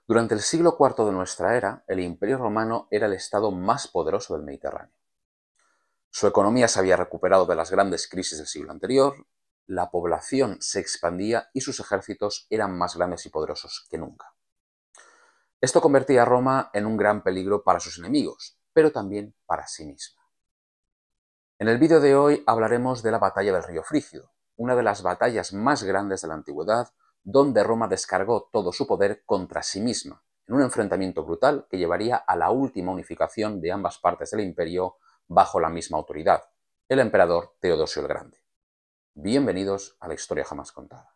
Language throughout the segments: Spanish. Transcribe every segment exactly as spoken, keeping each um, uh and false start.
Durante el siglo cuarto de nuestra era, el Imperio Romano era el estado más poderoso del Mediterráneo. Su economía se había recuperado de las grandes crisis del siglo anterior, la población se expandía y sus ejércitos eran más grandes y poderosos que nunca. Esto convertía a Roma en un gran peligro para sus enemigos, pero también para sí misma. En el vídeo de hoy hablaremos de la batalla del río Frígido, una de las batallas más grandes de la antigüedad, donde Roma descargó todo su poder contra sí misma, en un enfrentamiento brutal que llevaría a la última unificación de ambas partes del imperio bajo la misma autoridad, el emperador Teodosio el Grande. Bienvenidos a la historia jamás contada.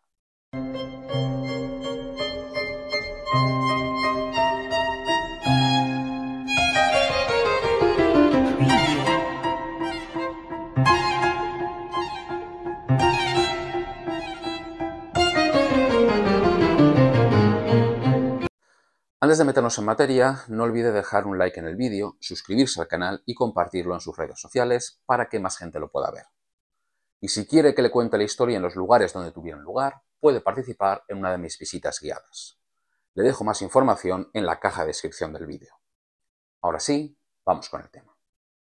Antes de meternos en materia, no olvide dejar un like en el vídeo, suscribirse al canal y compartirlo en sus redes sociales para que más gente lo pueda ver. Y si quiere que le cuente la historia en los lugares donde tuvieron lugar, puede participar en una de mis visitas guiadas. Le dejo más información en la caja de descripción del vídeo. Ahora sí, vamos con el tema.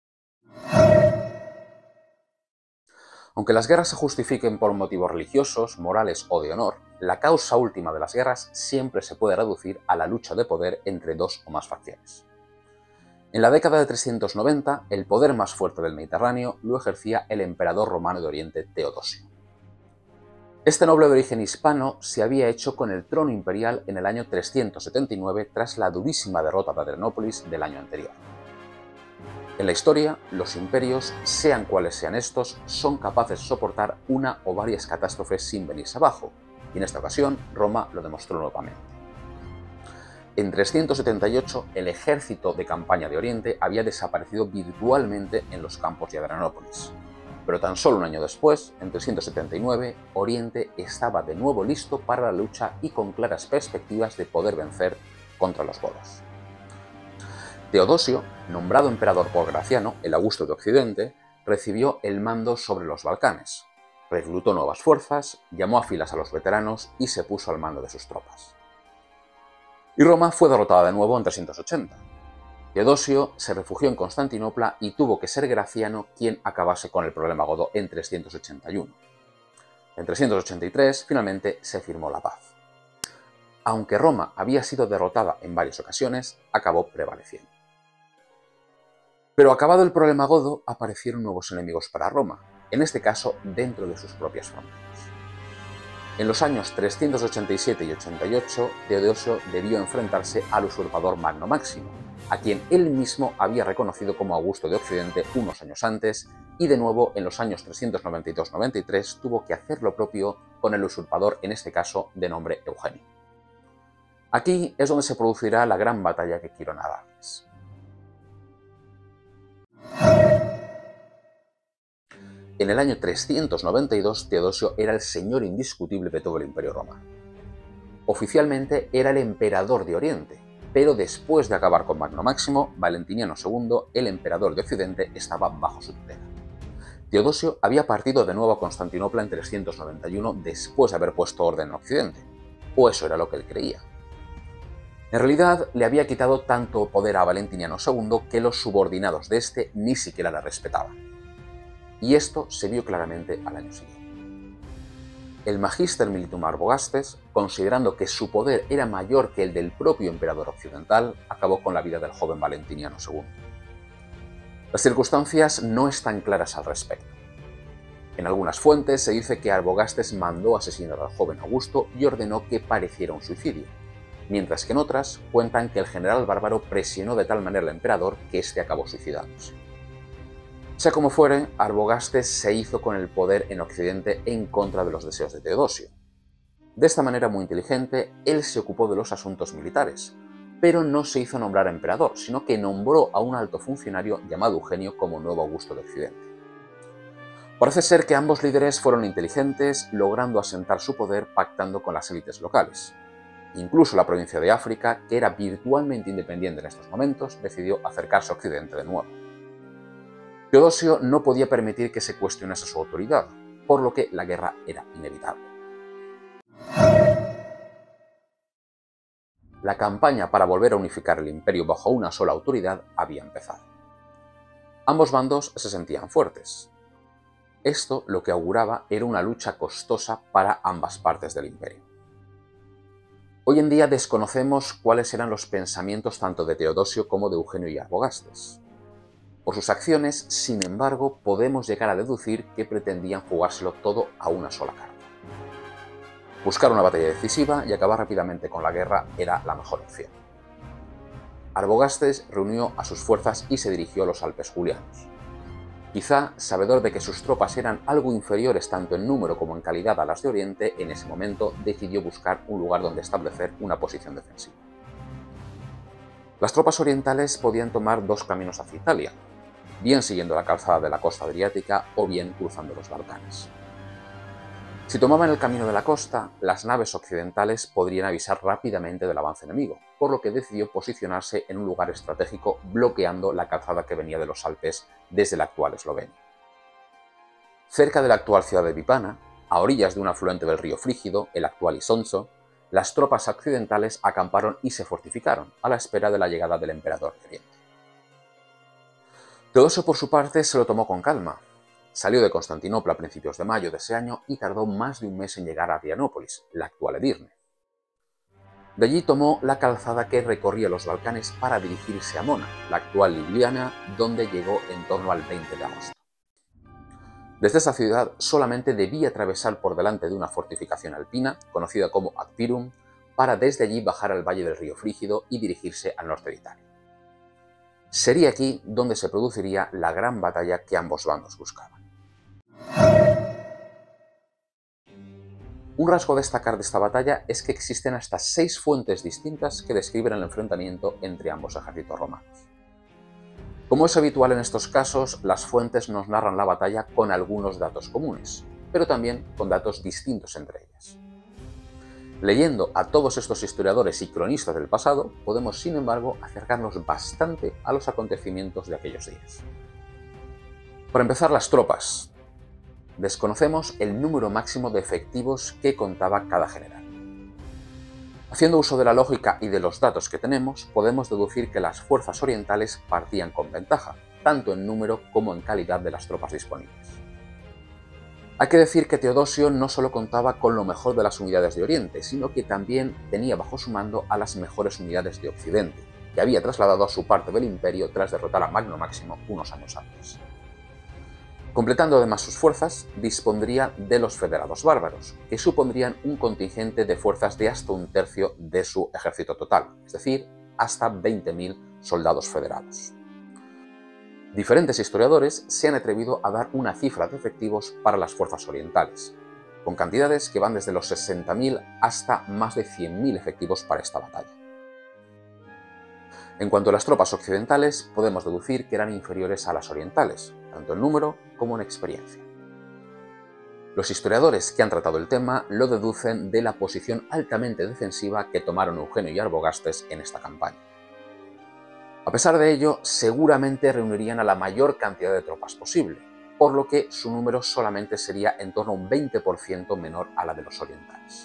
Aunque las guerras se justifiquen por motivos religiosos, morales o de honor, la causa última de las guerras siempre se puede reducir a la lucha de poder entre dos o más facciones. En la década de trescientos noventa, el poder más fuerte del Mediterráneo lo ejercía el emperador romano de Oriente Teodosio. Este noble de origen hispano se había hecho con el trono imperial en el año trescientos setenta y nueve tras la durísima derrota de Adrianópolis del año anterior. En la historia, los imperios, sean cuales sean estos, son capaces de soportar una o varias catástrofes sin venirse abajo, y en esta ocasión Roma lo demostró nuevamente. En trescientos setenta y ocho, el ejército de campaña de Oriente había desaparecido virtualmente en los campos de Adrianópolis. Pero tan solo un año después, en trescientos setenta y nueve, Oriente estaba de nuevo listo para la lucha y con claras perspectivas de poder vencer contra los godos. Teodosio, nombrado emperador por Graciano, el Augusto de Occidente, recibió el mando sobre los Balcanes, reclutó nuevas fuerzas, llamó a filas a los veteranos y se puso al mando de sus tropas. Y Roma fue derrotada de nuevo en trescientos ochenta. Teodosio se refugió en Constantinopla y tuvo que ser Graciano quien acabase con el problema godo en trescientos ochenta y uno. En trescientos ochenta y tres, finalmente, se firmó la paz. Aunque Roma había sido derrotada en varias ocasiones, acabó prevaleciendo. Pero acabado el problema godo, aparecieron nuevos enemigos para Roma, en este caso dentro de sus propias fronteras. En los años trescientos ochenta y siete y ochenta y ocho, Teodosio debió enfrentarse al usurpador Magno Máximo, a quien él mismo había reconocido como Augusto de Occidente unos años antes, y de nuevo en los años trescientos noventa y dos noventa y tres tuvo que hacer lo propio con el usurpador, en este caso de nombre Eugenio. Aquí es donde se producirá la gran batalla que quiero narrarles. En el año trescientos noventa y dos, Teodosio era el señor indiscutible de todo el Imperio Romano. Oficialmente era el emperador de Oriente, pero después de acabar con Magno Máximo, Valentiniano segundo, el emperador de Occidente, estaba bajo su tutela. Teodosio había partido de nuevo a Constantinopla en trescientos noventa y uno después de haber puesto orden en Occidente, o eso era lo que él creía. En realidad, le había quitado tanto poder a Valentiniano segundo que los subordinados de este ni siquiera le respetaban. Y esto se vio claramente al año siguiente. El Magister Militum Arbogastes, considerando que su poder era mayor que el del propio emperador occidental, acabó con la vida del joven Valentiniano segundo. Las circunstancias no están claras al respecto. En algunas fuentes se dice que Arbogastes mandó asesinar al joven Augusto y ordenó que pareciera un suicidio, mientras que en otras cuentan que el general bárbaro presionó de tal manera al emperador que éste acabó suicidándose. Sea como fuere, Arbogastes se hizo con el poder en Occidente en contra de los deseos de Teodosio. De esta manera muy inteligente, él se ocupó de los asuntos militares, pero no se hizo nombrar emperador, sino que nombró a un alto funcionario llamado Eugenio como nuevo Augusto de Occidente. Parece ser que ambos líderes fueron inteligentes, logrando asentar su poder pactando con las élites locales. Incluso la provincia de África, que era virtualmente independiente en estos momentos, decidió acercarse a Occidente de nuevo. Teodosio no podía permitir que se cuestionase su autoridad, por lo que la guerra era inevitable. La campaña para volver a unificar el imperio bajo una sola autoridad había empezado. Ambos bandos se sentían fuertes. Esto lo que auguraba era una lucha costosa para ambas partes del imperio. Hoy en día desconocemos cuáles eran los pensamientos tanto de Teodosio como de Eugenio y Arbogastes. Por sus acciones, sin embargo, podemos llegar a deducir que pretendían jugárselo todo a una sola carta. Buscar una batalla decisiva y acabar rápidamente con la guerra era la mejor opción. Arbogastes reunió a sus fuerzas y se dirigió a los Alpes Julianos. Quizá, sabedor de que sus tropas eran algo inferiores tanto en número como en calidad a las de Oriente, en ese momento decidió buscar un lugar donde establecer una posición defensiva. Las tropas orientales podían tomar dos caminos hacia Italia, bien siguiendo la calzada de la costa adriática o bien cruzando los Balcanes. Si tomaban el camino de la costa, las naves occidentales podrían avisar rápidamente del avance enemigo, por lo que decidió posicionarse en un lugar estratégico bloqueando la calzada que venía de los Alpes desde la actual Eslovenia. Cerca de la actual ciudad de Vipana, a orillas de un afluente del río Frígido, el actual Isonzo, las tropas occidentales acamparon y se fortificaron a la espera de la llegada del emperador de Oriente. Teodosio, por su parte, se lo tomó con calma. Salió de Constantinopla a principios de mayo de ese año y tardó más de un mes en llegar a Adrianópolis, la actual Edirne. De allí tomó la calzada que recorría los Balcanes para dirigirse a Mona, la actual Liubliana, donde llegó en torno al veinte de agosto. Desde esa ciudad solamente debía atravesar por delante de una fortificación alpina, conocida como Actirum, para desde allí bajar al valle del río Frígido y dirigirse al norte de Italia. Sería aquí donde se produciría la gran batalla que ambos bandos buscaban. Un rasgo a destacar de esta batalla es que existen hasta seis fuentes distintas que describen el enfrentamiento entre ambos ejércitos romanos. Como es habitual en estos casos, las fuentes nos narran la batalla con algunos datos comunes, pero también con datos distintos entre ellas. Leyendo a todos estos historiadores y cronistas del pasado, podemos sin embargo acercarnos bastante a los acontecimientos de aquellos días. Para empezar, las tropas. Desconocemos el número máximo de efectivos que contaba cada general. Haciendo uso de la lógica y de los datos que tenemos, podemos deducir que las fuerzas orientales partían con ventaja, tanto en número como en calidad de las tropas disponibles. Hay que decir que Teodosio no solo contaba con lo mejor de las unidades de Oriente, sino que también tenía bajo su mando a las mejores unidades de Occidente, que había trasladado a su parte del imperio tras derrotar a Magno Máximo unos años antes. Completando además sus fuerzas, dispondría de los federados bárbaros, que supondrían un contingente de fuerzas de hasta un tercio de su ejército total, es decir, hasta veinte mil soldados federados. Diferentes historiadores se han atrevido a dar una cifra de efectivos para las fuerzas orientales, con cantidades que van desde los sesenta mil hasta más de cien mil efectivos para esta batalla. En cuanto a las tropas occidentales, podemos deducir que eran inferiores a las orientales, tanto en número como en experiencia. Los historiadores que han tratado el tema lo deducen de la posición altamente defensiva que tomaron Eugenio y Arbogastes en esta campaña. A pesar de ello, seguramente reunirían a la mayor cantidad de tropas posible, por lo que su número solamente sería en torno a un veinte por ciento menor a la de los orientales.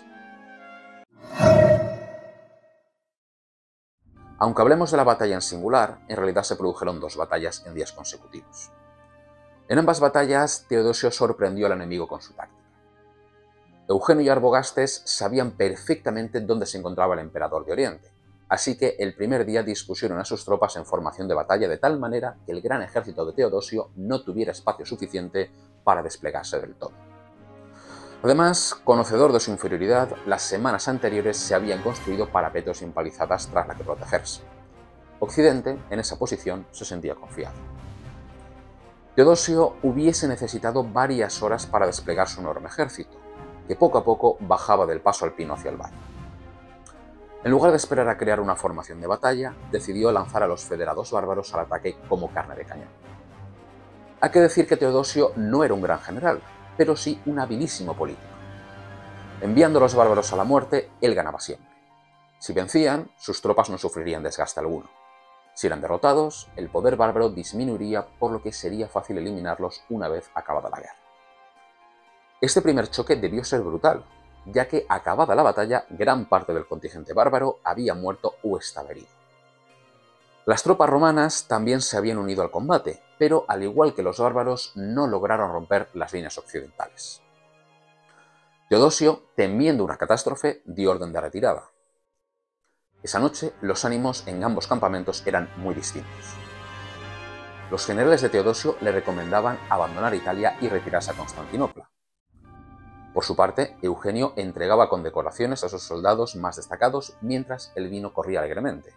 Aunque hablemos de la batalla en singular, en realidad se produjeron dos batallas en días consecutivos. En ambas batallas, Teodosio sorprendió al enemigo con su táctica. Eugenio y Arbogastes sabían perfectamente dónde se encontraba el emperador de Oriente, así que el primer día dispusieron a sus tropas en formación de batalla de tal manera que el gran ejército de Teodosio no tuviera espacio suficiente para desplegarse del todo. Además, conocedor de su inferioridad, las semanas anteriores se habían construido parapetos y empalizadas tras la que protegerse. Occidente, en esa posición, se sentía confiado. Teodosio hubiese necesitado varias horas para desplegar su enorme ejército, que poco a poco bajaba del paso alpino hacia el valle. En lugar de esperar a crear una formación de batalla, decidió lanzar a los federados bárbaros al ataque como carne de cañón. Hay que decir que Teodosio no era un gran general, pero sí un habilísimo político. Enviando a los bárbaros a la muerte, él ganaba siempre. Si vencían, sus tropas no sufrirían desgaste alguno. Si eran derrotados, el poder bárbaro disminuiría, por lo que sería fácil eliminarlos una vez acabada la guerra. Este primer choque debió ser brutal. ya que acabada la batalla, gran parte del contingente bárbaro había muerto o estaba herido. Las tropas romanas también se habían unido al combate, pero al igual que los bárbaros no lograron romper las líneas occidentales. Teodosio, temiendo una catástrofe, dio orden de retirada. Esa noche los ánimos en ambos campamentos eran muy distintos. Los generales de Teodosio le recomendaban abandonar Italia y retirarse a Constantinopla. Por su parte, Eugenio entregaba condecoraciones a sus soldados más destacados mientras el vino corría alegremente.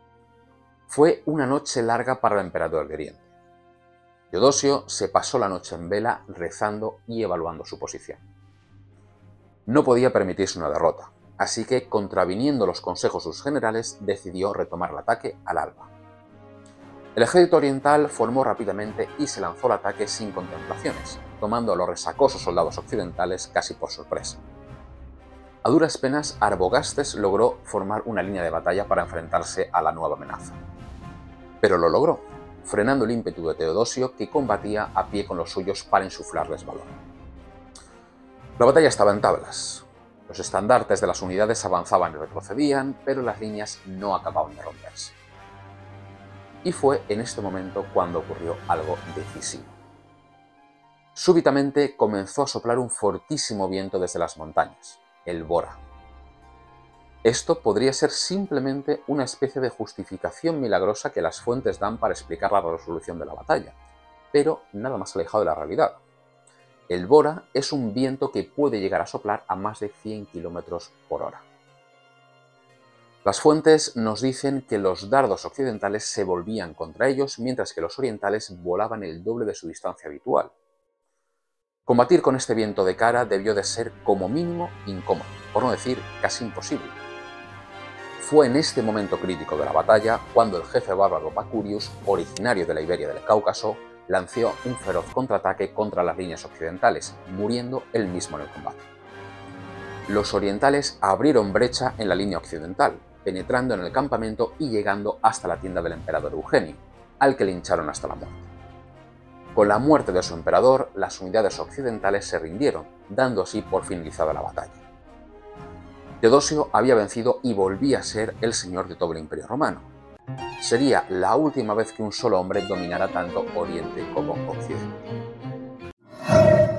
Fue una noche larga para el emperador de Oriente. Teodosio se pasó la noche en vela rezando y evaluando su posición. No podía permitirse una derrota, así que, contraviniendo los consejos de sus generales, decidió retomar el ataque al alba. El ejército oriental formó rápidamente y se lanzó al ataque sin contemplaciones, tomando a los resacosos soldados occidentales casi por sorpresa. A duras penas, Arbogastes logró formar una línea de batalla para enfrentarse a la nueva amenaza. Pero lo logró, frenando el ímpetu de Teodosio, que combatía a pie con los suyos para insuflarles valor. La batalla estaba en tablas. Los estandartes de las unidades avanzaban y retrocedían, pero las líneas no acababan de romperse. Y fue en este momento cuando ocurrió algo decisivo. Súbitamente comenzó a soplar un fortísimo viento desde las montañas, el Bora. Esto podría ser simplemente una especie de justificación milagrosa que las fuentes dan para explicar la resolución de la batalla, pero nada más alejado de la realidad. El Bora es un viento que puede llegar a soplar a más de cien kilómetros por hora. Las fuentes nos dicen que los dardos occidentales se volvían contra ellos, mientras que los orientales volaban el doble de su distancia habitual. Combatir con este viento de cara debió de ser como mínimo incómodo, por no decir casi imposible. Fue en este momento crítico de la batalla cuando el jefe bárbaro Pacurius, originario de la Iberia del Cáucaso, lanzó un feroz contraataque contra las líneas occidentales, muriendo él mismo en el combate. Los orientales abrieron brecha en la línea occidental, penetrando en el campamento y llegando hasta la tienda del emperador Eugenio, al que lincharon hasta la muerte. Con la muerte de su emperador, las unidades occidentales se rindieron, dando así por finalizada la batalla. Teodosio había vencido y volvía a ser el señor de todo el Imperio Romano. Sería la última vez que un solo hombre dominara tanto Oriente como Occidente.